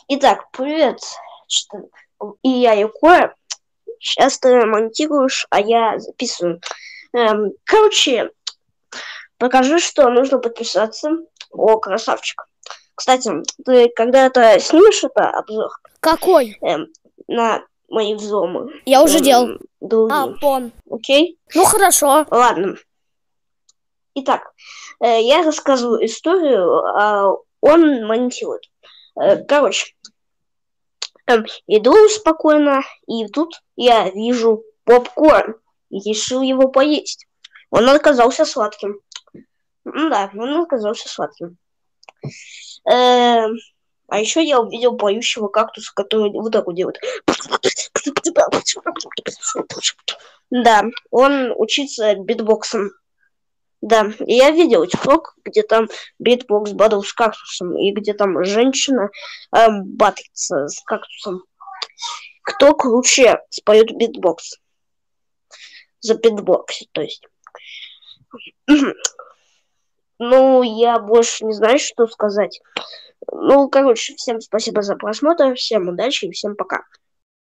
Итак, привет. И я Егор. Сейчас ты монтируешь, а я записываю. Короче, покажи, что нужно подписаться. О, красавчик. Кстати, ты когда-то снимешь это обзор? Какой? На мои взломы. Я уже делал. Другие. Пон. Окей? Ну хорошо. Ладно. Итак, я рассказываю историю, а он монтирует. Короче, иду спокойно, и тут я вижу попкорн и решил его поесть. Он оказался сладким. Да, он оказался сладким. А еще я увидел поющего кактуса, который вот так вот делает. Да, он учится битбоксом. Да, и я видел тикток, где там битбокс батл с кактусом, и где там женщина батлится с кактусом. Кто круче споет битбокс? За битбокс, то есть. Ну, я больше не знаю, что сказать. Ну, короче, всем спасибо за просмотр, всем удачи и всем пока.